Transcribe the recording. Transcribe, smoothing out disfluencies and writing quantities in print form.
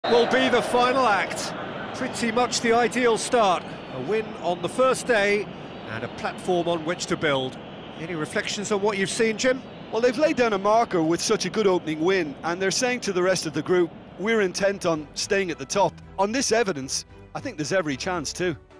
Will be the final act. Pretty much the ideal start. A win on the first day and a platform on which to build. Any reflections on what you've seen, Jim? Well, they've laid down a marker with such a good opening win, and they're saying to the rest of the group, we're intent on staying at the top. On this evidence, I think there's every chance too.